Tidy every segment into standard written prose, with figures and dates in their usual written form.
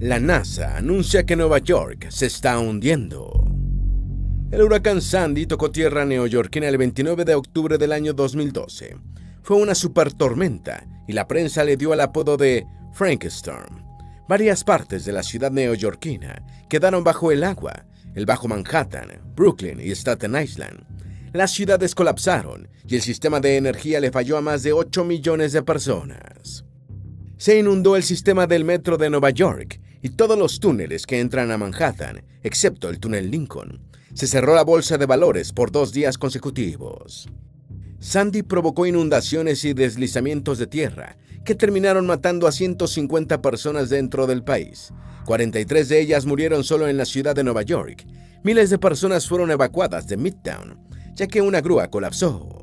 La NASA anuncia que Nueva York se está hundiendo. El huracán Sandy tocó tierra neoyorquina el 29 de octubre del año 2012. Fue una supertormenta y la prensa le dio el apodo de Frankstorm. Varias partes de la ciudad neoyorquina quedaron bajo el agua, el Bajo Manhattan, Brooklyn y Staten Island. Las ciudades colapsaron y el sistema de energía le falló a más de 8 millones de personas. Se inundó el sistema del metro de Nueva York y todos los túneles que entran a Manhattan, excepto el túnel Lincoln. Se cerró la bolsa de valores por 2 días consecutivos. Sandy provocó inundaciones y deslizamientos de tierra que terminaron matando a 150 personas dentro del país. 43 de ellas murieron solo en la ciudad de Nueva York. Miles de personas fueron evacuadas de Midtown, ya que una grúa colapsó.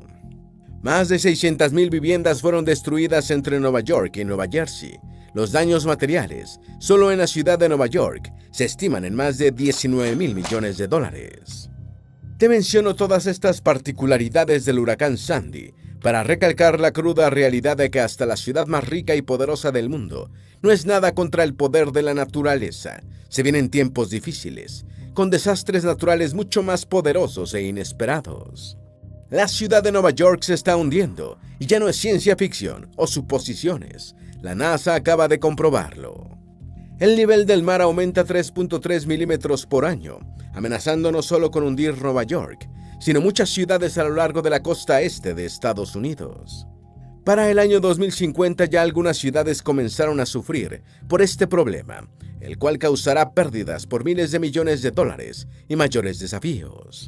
Más de 600,000 viviendas fueron destruidas entre Nueva York y Nueva Jersey. Los daños materiales, solo en la ciudad de Nueva York, se estiman en más de 19,000 millones de dólares. Te menciono todas estas particularidades del huracán Sandy para recalcar la cruda realidad de que hasta la ciudad más rica y poderosa del mundo no es nada contra el poder de la naturaleza. Se vienen tiempos difíciles, con desastres naturales mucho más poderosos e inesperados. La ciudad de Nueva York se está hundiendo y ya no es ciencia ficción o suposiciones. La NASA acaba de comprobarlo. El nivel del mar aumenta 3.3 milímetros por año, amenazando no solo con hundir Nueva York, sino muchas ciudades a lo largo de la costa este de Estados Unidos. Para el año 2050 ya algunas ciudades comenzaron a sufrir por este problema, el cual causará pérdidas por miles de millones de dólares y mayores desafíos.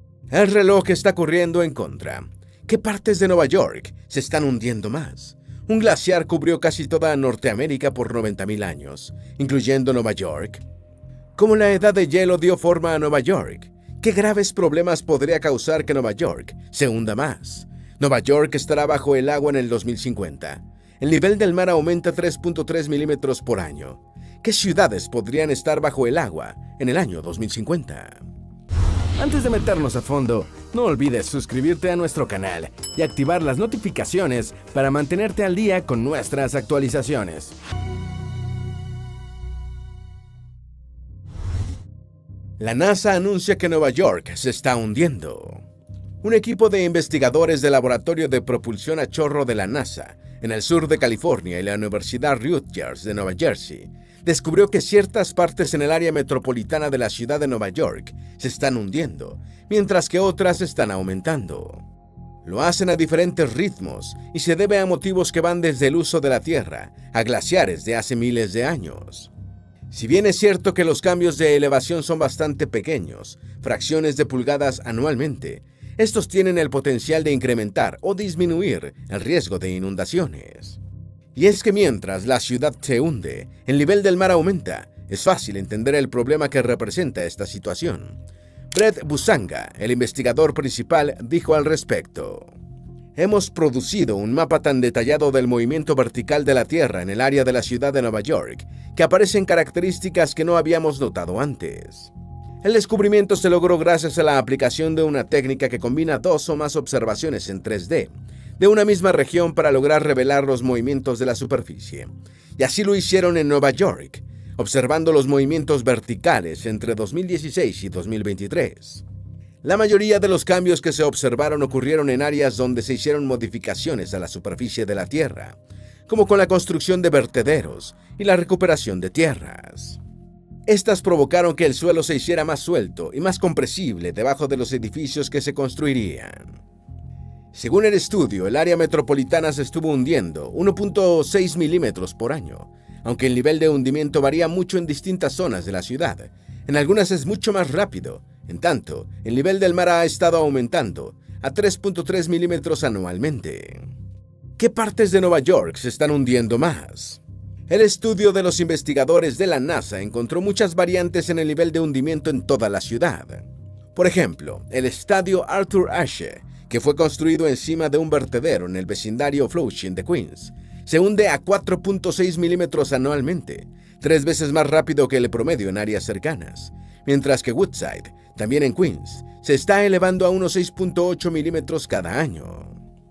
El reloj está corriendo en contra. ¿Qué partes de Nueva York se están hundiendo más? Un glaciar cubrió casi toda Norteamérica por 90,000 años, incluyendo Nueva York. ¿Cómo la edad de hielo dio forma a Nueva York? ¿Qué graves problemas podría causar que Nueva York se hunda más? Nueva York estará bajo el agua en el 2050. El nivel del mar aumenta 3.3 milímetros por año. ¿Qué ciudades podrían estar bajo el agua en el año 2050? Antes de meternos a fondo, no olvides suscribirte a nuestro canal y activar las notificaciones para mantenerte al día con nuestras actualizaciones. La NASA anuncia que Nueva York se está hundiendo. Un equipo de investigadores del Laboratorio de Propulsión a Chorro de la NASA, en el sur de California y la Universidad Rutgers de Nueva Jersey, descubrió que ciertas partes en el área metropolitana de la ciudad de Nueva York se están hundiendo, mientras que otras están aumentando. Lo hacen a diferentes ritmos y se debe a motivos que van desde el uso de la Tierra a glaciares de hace miles de años. Si bien es cierto que los cambios de elevación son bastante pequeños, fracciones de pulgadas anualmente, estos tienen el potencial de incrementar o disminuir el riesgo de inundaciones. Y es que mientras la ciudad se hunde, el nivel del mar aumenta. Es fácil entender el problema que representa esta situación. Brett Busanga, el investigador principal, dijo al respecto: "Hemos producido un mapa tan detallado del movimiento vertical de la Tierra en el área de la ciudad de Nueva York que aparecen características que no habíamos notado antes. El descubrimiento se logró gracias a la aplicación de una técnica que combina 2 o más observaciones en 3D de una misma región para lograr revelar los movimientos de la superficie. Y así lo hicieron en Nueva York, observando los movimientos verticales entre 2016 y 2023. La mayoría de los cambios que se observaron ocurrieron en áreas donde se hicieron modificaciones a la superficie de la Tierra, como con la construcción de vertederos y la recuperación de tierras. Estas provocaron que el suelo se hiciera más suelto y más compresible debajo de los edificios que se construirían. Según el estudio, el área metropolitana se estuvo hundiendo 1.6 milímetros por año, aunque el nivel de hundimiento varía mucho en distintas zonas de la ciudad. En algunas es mucho más rápido. En tanto, el nivel del mar ha estado aumentando a 3.3 milímetros anualmente. ¿Qué partes de Nueva York se están hundiendo más? El estudio de los investigadores de la NASA encontró muchas variantes en el nivel de hundimiento en toda la ciudad. Por ejemplo, el estadio Arthur Ashe, que fue construido encima de un vertedero en el vecindario Flushing de Queens, se hunde a 4.6 milímetros anualmente, 3 veces más rápido que el promedio en áreas cercanas, mientras que Woodside, también en Queens, se está elevando a unos 6.8 milímetros cada año.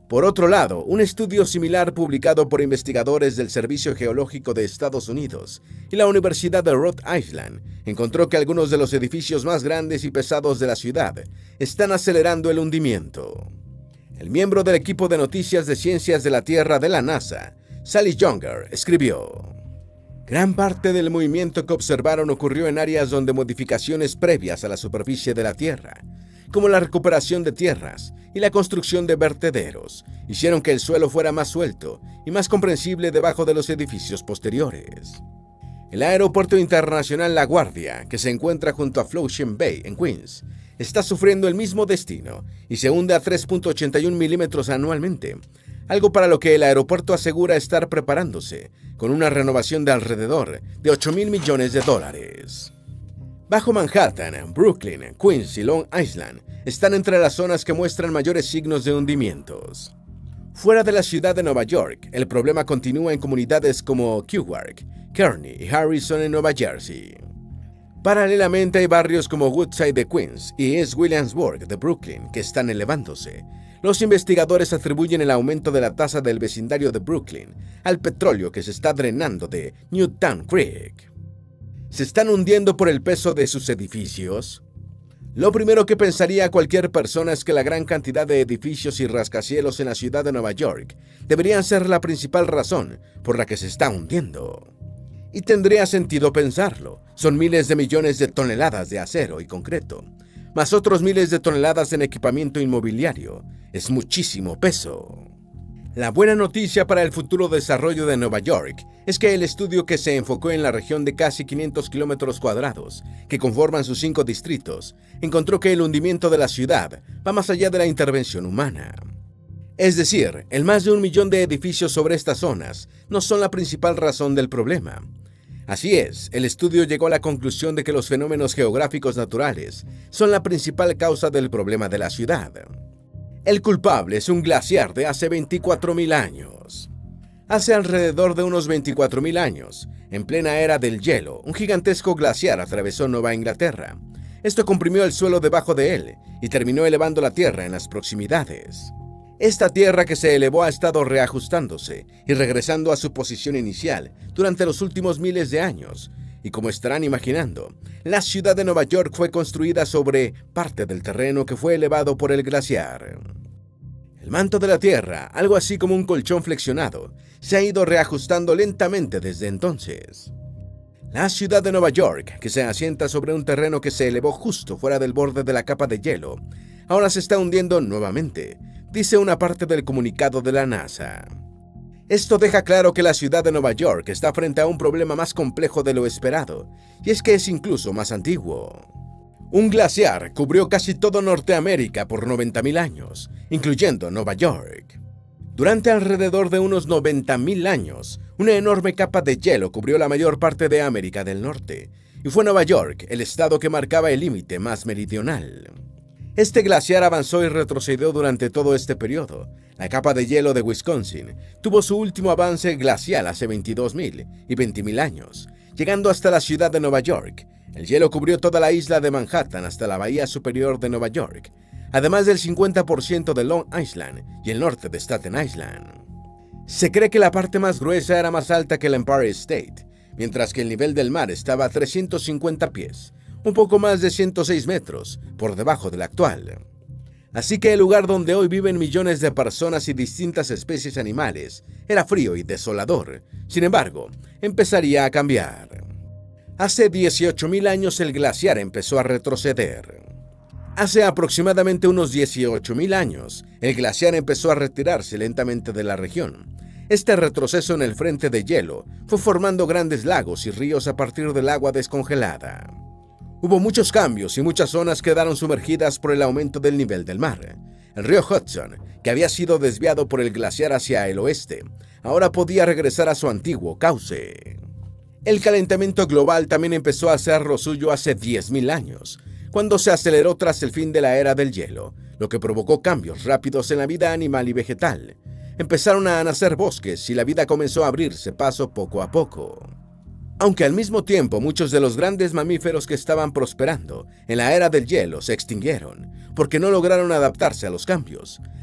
Por otro lado, un estudio similar publicado por investigadores del Servicio Geológico de Estados Unidos y la Universidad de Rhode Island encontró que algunos de los edificios más grandes y pesados de la ciudad están acelerando el hundimiento. El miembro del equipo de noticias de ciencias de la Tierra de la NASA, Sally Younger, escribió: gran parte del movimiento que observaron ocurrió en áreas donde modificaciones previas a la superficie de la Tierra, como la recuperación de tierras y la construcción de vertederos, hicieron que el suelo fuera más suelto y más comprensible debajo de los edificios posteriores. El Aeropuerto Internacional La Guardia, que se encuentra junto a Flushing Bay, en Queens, está sufriendo el mismo destino y se hunde a 3.81 milímetros anualmente, algo para lo que el aeropuerto asegura estar preparándose, con una renovación de alrededor de $8.000 millones. Bajo Manhattan, Brooklyn, Queens y Long Island están entre las zonas que muestran mayores signos de hundimientos. Fuera de la ciudad de Nueva York, el problema continúa en comunidades como Newark, Kearney y Harrison en Nueva Jersey. Paralelamente hay barrios como Woodside de Queens y East Williamsburg de Brooklyn que están elevándose. Los investigadores atribuyen el aumento de la tasa del vecindario de Brooklyn al petróleo que se está drenando de Newtown Creek. ¿Se están hundiendo por el peso de sus edificios? Lo primero que pensaría cualquier persona es que la gran cantidad de edificios y rascacielos en la ciudad de Nueva York deberían ser la principal razón por la que se está hundiendo. Y tendría sentido pensarlo. Son miles de millones de toneladas de acero y concreto, más otros miles de toneladas en equipamiento inmobiliario. Es muchísimo peso. La buena noticia para el futuro desarrollo de Nueva York es que el estudio, que se enfocó en la región de casi 500 kilómetros cuadrados que conforman sus 5 distritos, encontró que el hundimiento de la ciudad va más allá de la intervención humana. Es decir, el más de 1 millón de edificios sobre estas zonas no son la principal razón del problema. Así es, el estudio llegó a la conclusión de que los fenómenos geográficos naturales son la principal causa del problema de la ciudad. El culpable es un glaciar de hace 24.000 años. Hace alrededor de unos 24.000 años, en plena era del hielo, un gigantesco glaciar atravesó Nueva Inglaterra. Esto comprimió el suelo debajo de él y terminó elevando la tierra en las proximidades. Esta tierra que se elevó ha estado reajustándose y regresando a su posición inicial durante los últimos miles de años. Y como estarán imaginando, la ciudad de Nueva York fue construida sobre parte del terreno que fue elevado por el glaciar. El manto de la Tierra, algo así como un colchón flexionado, se ha ido reajustando lentamente desde entonces. La ciudad de Nueva York, que se asienta sobre un terreno que se elevó justo fuera del borde de la capa de hielo, ahora se está hundiendo nuevamente, dice una parte del comunicado de la NASA. Esto deja claro que la ciudad de Nueva York está frente a un problema más complejo de lo esperado, y es que es incluso más antiguo. Un glaciar cubrió casi todo Norteamérica por 90.000 años, incluyendo Nueva York. Durante alrededor de unos 90.000 años, una enorme capa de hielo cubrió la mayor parte de América del Norte, y fue Nueva York el estado que marcaba el límite más meridional. Este glaciar avanzó y retrocedió durante todo este periodo. La capa de hielo de Wisconsin tuvo su último avance glacial hace 22.000 y 20.000 años, llegando hasta la ciudad de Nueva York. El hielo cubrió toda la isla de Manhattan hasta la bahía superior de Nueva York, además del 50% de Long Island y el norte de Staten Island. Se cree que la parte más gruesa era más alta que el Empire State, mientras que el nivel del mar estaba a 350 pies, un poco más de 106 metros por debajo del actual. Así que el lugar donde hoy viven millones de personas y distintas especies animales era frío y desolador. Sin embargo, empezaría a cambiar. Hace 18.000 años el glaciar empezó a retroceder. Hace aproximadamente unos 18.000 años, el glaciar empezó a retirarse lentamente de la región. Este retroceso en el frente de hielo fue formando grandes lagos y ríos a partir del agua descongelada. Hubo muchos cambios y muchas zonas quedaron sumergidas por el aumento del nivel del mar. El río Hudson, que había sido desviado por el glaciar hacia el oeste, ahora podía regresar a su antiguo cauce. El calentamiento global también empezó a hacer lo suyo hace 10.000 años, cuando se aceleró tras el fin de la era del hielo, lo que provocó cambios rápidos en la vida animal y vegetal. Empezaron a nacer bosques y la vida comenzó a abrirse paso poco a poco. Aunque al mismo tiempo muchos de los grandes mamíferos que estaban prosperando en la era del hielo se extinguieron porque no lograron adaptarse a los cambios.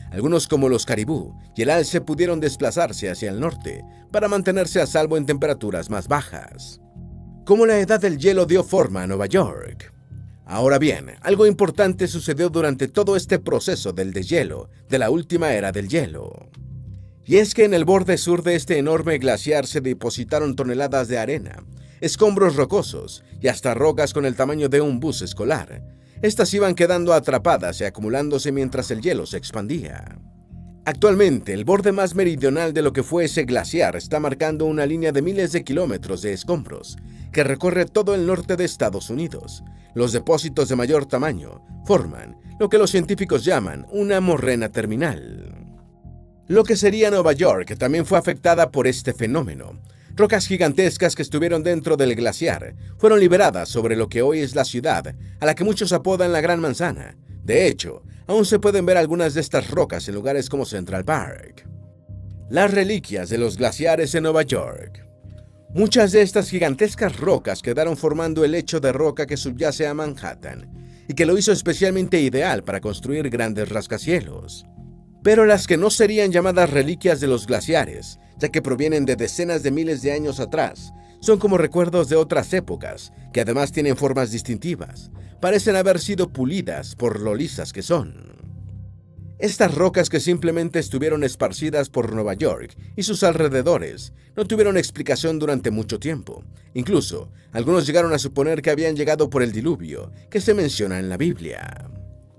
Algunos, como los caribú y el alce, pudieron desplazarse hacia el norte para mantenerse a salvo en temperaturas más bajas. ¿Cómo la edad del hielo dio forma a Nueva York? Ahora bien, algo importante sucedió durante todo este proceso del deshielo de la última era del hielo. Y es que en el borde sur de este enorme glaciar se depositaron toneladas de arena, escombros rocosos y hasta rocas con el tamaño de un bus escolar. Estas iban quedando atrapadas y acumulándose mientras el hielo se expandía. Actualmente, el borde más meridional de lo que fue ese glaciar está marcando una línea de miles de kilómetros de escombros que recorre todo el norte de Estados Unidos. Los depósitos de mayor tamaño forman lo que los científicos llaman una morrena terminal. Lo que sería Nueva York también fue afectada por este fenómeno. Rocas gigantescas que estuvieron dentro del glaciar fueron liberadas sobre lo que hoy es la ciudad, a la que muchos apodan la Gran Manzana. De hecho, aún se pueden ver algunas de estas rocas en lugares como Central Park. Las reliquias de los glaciares en Nueva York. Muchas de estas gigantescas rocas quedaron formando el lecho de roca que subyace a Manhattan y que lo hizo especialmente ideal para construir grandes rascacielos. Pero las que no serían llamadas reliquias de los glaciares, ya que provienen de decenas de miles de años atrás, son como recuerdos de otras épocas, que además tienen formas distintivas. Parecen haber sido pulidas por lo lisas que son. Estas rocas, que simplemente estuvieron esparcidas por Nueva York y sus alrededores, no tuvieron explicación durante mucho tiempo. Incluso, algunos llegaron a suponer que habían llegado por el diluvio, que se menciona en la Biblia.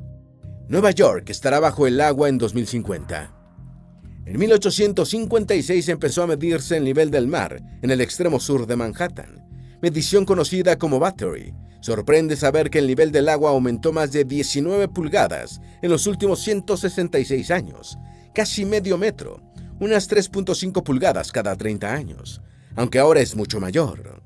Nueva York estará bajo el agua en 2050. En 1856 empezó a medirse el nivel del mar en el extremo sur de Manhattan, medición conocida como Battery. Sorprende saber que el nivel del agua aumentó más de 19 pulgadas en los últimos 166 años, casi medio metro, unas 3.5 pulgadas cada 30 años, aunque ahora es mucho mayor.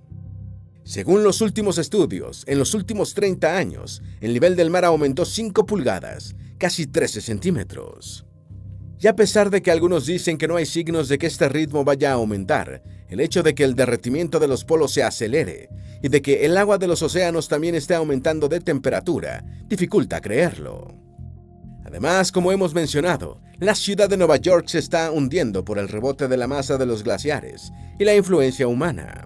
Según los últimos estudios, en los últimos 30 años, el nivel del mar aumentó 5 pulgadas, casi 13 centímetros. Y a pesar de que algunos dicen que no hay signos de que este ritmo vaya a aumentar, el hecho de que el derretimiento de los polos se acelere y de que el agua de los océanos también esté aumentando de temperatura, dificulta creerlo. Además, como hemos mencionado, la ciudad de Nueva York se está hundiendo por el rebote de la masa de los glaciares y la influencia humana.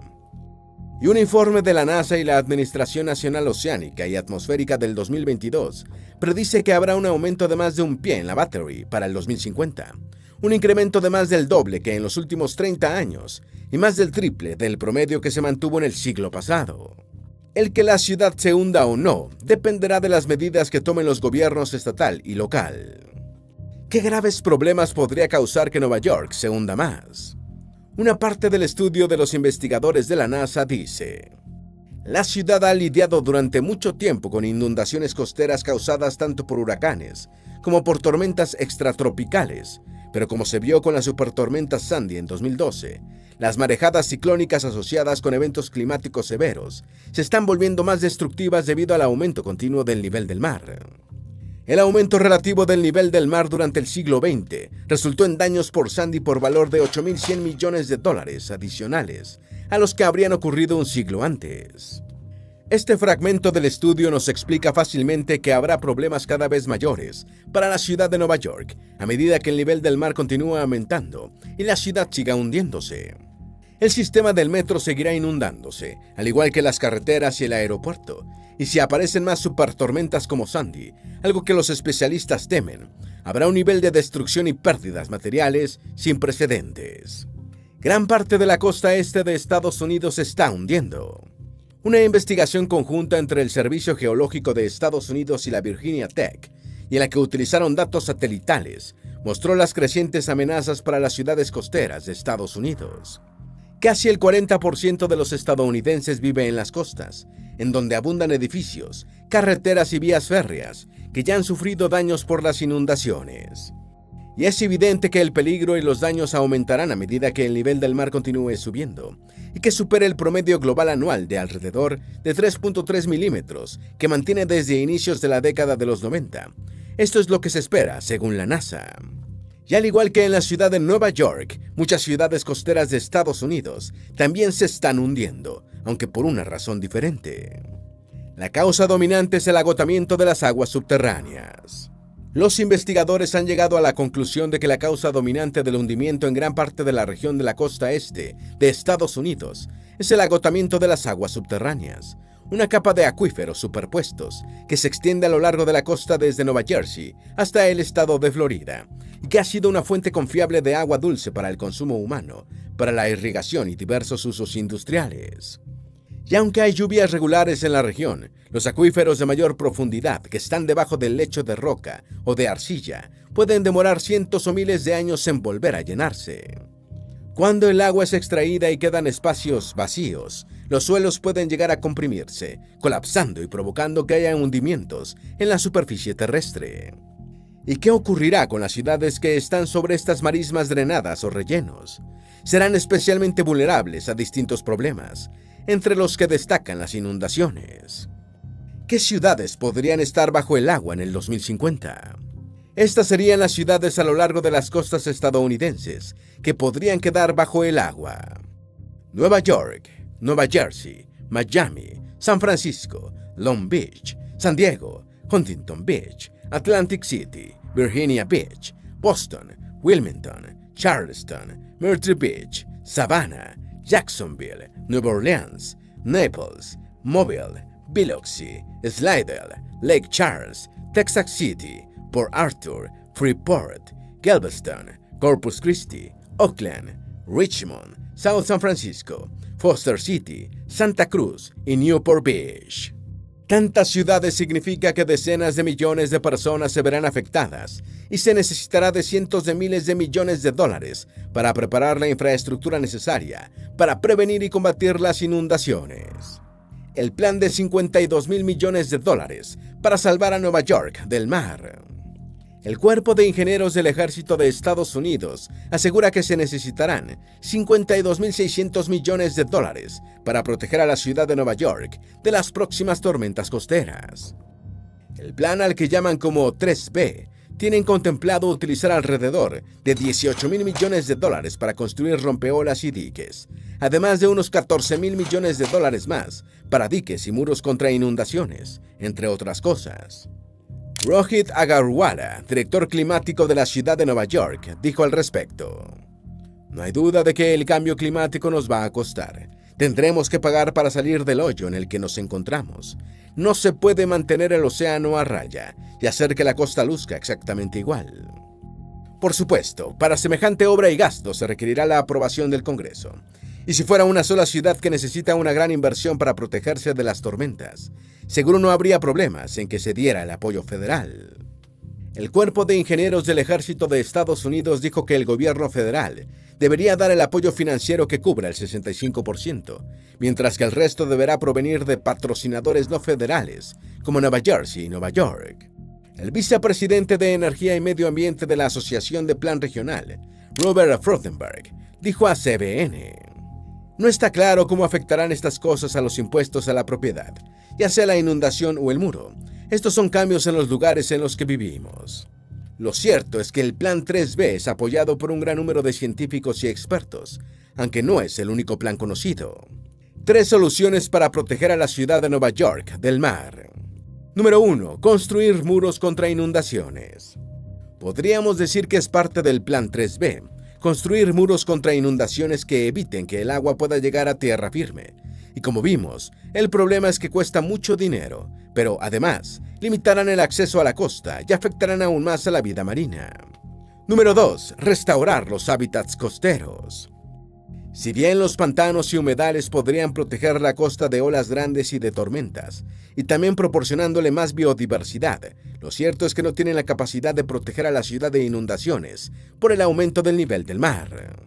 Y un informe de la NASA y la Administración Nacional Oceánica y Atmosférica del 2022 predice que habrá un aumento de más de un pie en la Battery para el 2050, un incremento de más del doble que en los últimos 30 años y más del triple del promedio que se mantuvo en el siglo pasado. El que la ciudad se hunda o no dependerá de las medidas que tomen los gobiernos estatal y local. ¿Qué graves problemas podría causar que Nueva York se hunda más? Una parte del estudio de los investigadores de la NASA dice: la ciudad ha lidiado durante mucho tiempo con inundaciones costeras causadas tanto por huracanes como por tormentas extratropicales, pero como se vio con la supertormenta Sandy en 2012, las marejadas ciclónicas asociadas con eventos climáticos severos se están volviendo más destructivas debido al aumento continuo del nivel del mar. El aumento relativo del nivel del mar durante el siglo XX resultó en daños por Sandy por valor de $8.100 millones adicionales a los que habrían ocurrido un siglo antes. Este fragmento del estudio nos explica fácilmente que habrá problemas cada vez mayores para la ciudad de Nueva York a medida que el nivel del mar continúa aumentando y la ciudad siga hundiéndose. El sistema del metro seguirá inundándose, al igual que las carreteras y el aeropuerto, y si aparecen más supertormentas como Sandy, algo que los especialistas temen, habrá un nivel de destrucción y pérdidas materiales sin precedentes. Gran parte de la costa este de Estados Unidos se está hundiendo. Una investigación conjunta entre el Servicio Geológico de Estados Unidos y la Virginia Tech, y en la que utilizaron datos satelitales, mostró las crecientes amenazas para las ciudades costeras de Estados Unidos. Casi el 40% de los estadounidenses vive en las costas, en donde abundan edificios, carreteras y vías férreas que ya han sufrido daños por las inundaciones. Y es evidente que el peligro y los daños aumentarán a medida que el nivel del mar continúe subiendo y que supere el promedio global anual de alrededor de 3.3 milímetros que mantiene desde inicios de la década de los 90. Esto es lo que se espera, según la NASA. Y al igual que en la ciudad de Nueva York, muchas ciudades costeras de Estados Unidos también se están hundiendo, aunque por una razón diferente. La causa dominante es el agotamiento de las aguas subterráneas. Los investigadores han llegado a la conclusión de que la causa dominante del hundimiento en gran parte de la región de la costa este de Estados Unidos es el agotamiento de las aguas subterráneas, una capa de acuíferos superpuestos que se extiende a lo largo de la costa desde Nueva Jersey hasta el estado de Florida, y que ha sido una fuente confiable de agua dulce para el consumo humano, para la irrigación y diversos usos industriales. Y aunque hay lluvias regulares en la región, los acuíferos de mayor profundidad que están debajo del lecho de roca o de arcilla pueden demorar cientos o miles de años en volver a llenarse. Cuando el agua es extraída y quedan espacios vacíos, los suelos pueden llegar a comprimirse, colapsando y provocando que haya hundimientos en la superficie terrestre. ¿Y qué ocurrirá con las ciudades que están sobre estas marismas drenadas o rellenos? Serán especialmente vulnerables a distintos problemas, entre los que destacan las inundaciones. ¿Qué ciudades podrían estar bajo el agua en el 2050? Estas serían las ciudades a lo largo de las costas estadounidenses que podrían quedar bajo el agua: Nueva York, Nueva Jersey, Miami, San Francisco, Long Beach, San Diego, Huntington Beach, Atlantic City, Virginia Beach, Boston, Wilmington, Charleston, Myrtle Beach, Savannah, Jacksonville, Nueva Orleans, Naples, Mobile, Biloxi, Slidell, Lake Charles, Texas City, Port Arthur, Freeport, Galveston, Corpus Christi, Oakland, Richmond, South San Francisco, Foster City, Santa Cruz y Newport Beach. Tantas ciudades significa que decenas de millones de personas se verán afectadas y se necesitará de cientos de miles de millones de dólares para preparar la infraestructura necesaria para prevenir y combatir las inundaciones. El plan de $52,000 millones para salvar a Nueva York del mar. El Cuerpo de Ingenieros del Ejército de Estados Unidos asegura que se necesitarán $52,600 millones para proteger a la ciudad de Nueva York de las próximas tormentas costeras. El plan, al que llaman como 3B, tienen contemplado utilizar alrededor de $18,000 millones para construir rompeolas y diques, además de unos $14,000 millones más para diques y muros contra inundaciones, entre otras cosas. Rohit Agarwala, director climático de la ciudad de Nueva York, dijo al respecto: "No hay duda de que el cambio climático nos va a costar. Tendremos que pagar para salir del hoyo en el que nos encontramos. No se puede mantener el océano a raya y hacer que la costa luzca exactamente igual". Por supuesto, para semejante obra y gasto se requerirá la aprobación del Congreso. Y si fuera una sola ciudad que necesita una gran inversión para protegerse de las tormentas, seguro no habría problemas en que se diera el apoyo federal. El Cuerpo de Ingenieros del Ejército de Estados Unidos dijo que el gobierno federal debería dar el apoyo financiero que cubra el 65%, mientras que el resto deberá provenir de patrocinadores no federales, como Nueva Jersey y Nueva York. El vicepresidente de Energía y Medio Ambiente de la Asociación de Plan Regional, Robert Frothenberg, dijo a CBN: "No está claro cómo afectarán estas cosas a los impuestos a la propiedad, ya sea la inundación o el muro. Estos son cambios en los lugares en los que vivimos". Lo cierto es que el Plan 3B es apoyado por un gran número de científicos y expertos, aunque no es el único plan conocido. 3 soluciones para proteger a la ciudad de Nueva York del mar. Número 1. Construir muros contra inundaciones. Podríamos decir que es parte del Plan 3B, construir muros contra inundaciones que eviten que el agua pueda llegar a tierra firme. Y como vimos, el problema es que cuesta mucho dinero, pero además limitarán el acceso a la costa y afectarán aún más a la vida marina. Número 2. Restaurar los hábitats costeros. Si bien los pantanos y humedales podrían proteger la costa de olas grandes y de tormentas, y también proporcionándole más biodiversidad, lo cierto es que no tienen la capacidad de proteger a la ciudad de inundaciones por el aumento del nivel del mar.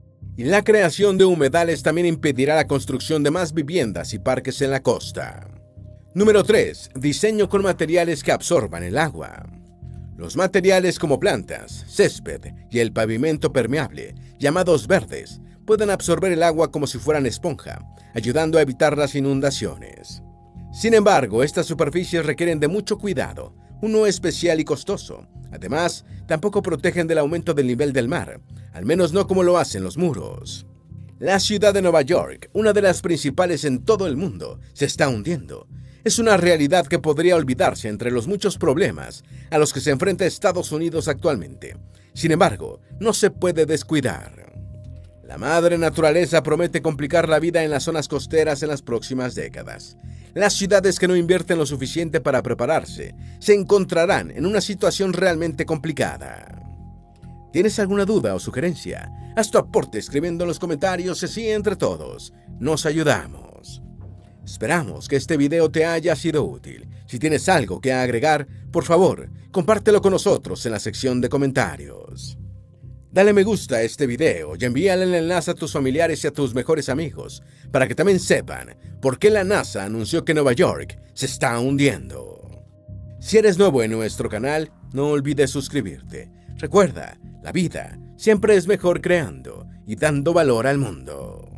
Y la creación de humedales también impedirá la construcción de más viviendas y parques en la costa. Número 3. Diseño con materiales que absorban el agua. Los materiales como plantas, césped y el pavimento permeable, llamados verdes, pueden absorber el agua como si fueran esponja, ayudando a evitar las inundaciones. Sin embargo, estas superficies requieren de mucho cuidado, uno especial y costoso. Además, tampoco protegen del aumento del nivel del mar, al menos no como lo hacen los muros. La ciudad de Nueva York, una de las principales en todo el mundo, se está hundiendo. Es una realidad que podría olvidarse entre los muchos problemas a los que se enfrenta Estados Unidos actualmente. Sin embargo, no se puede descuidar. La madre naturaleza promete complicar la vida en las zonas costeras en las próximas décadas. Las ciudades que no invierten lo suficiente para prepararse se encontrarán en una situación realmente complicada. ¿Tienes alguna duda o sugerencia? Haz tu aporte escribiendo en los comentarios y así entre todos nos ayudamos. Esperamos que este video te haya sido útil. Si tienes algo que agregar, por favor, compártelo con nosotros en la sección de comentarios. Dale me gusta a este video y envíale el enlace a tus familiares y a tus mejores amigos para que también sepan por qué la NASA anunció que Nueva York se está hundiendo. Si eres nuevo en nuestro canal, no olvides suscribirte. Recuerda, la vida siempre es mejor creando y dando valor al mundo.